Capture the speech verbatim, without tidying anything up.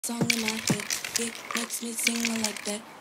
Song in my head, it makes me sing like that.